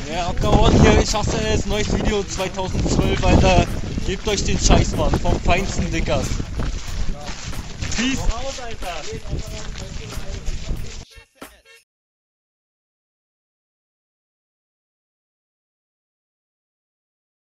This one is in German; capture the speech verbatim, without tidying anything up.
Ja, abgehauen hier, ich hasse es, neues Video zweitausendzwölf, Alter. Gebt euch den Scheiß, Mann, vom feinsten Dickers. Peace out, Alter.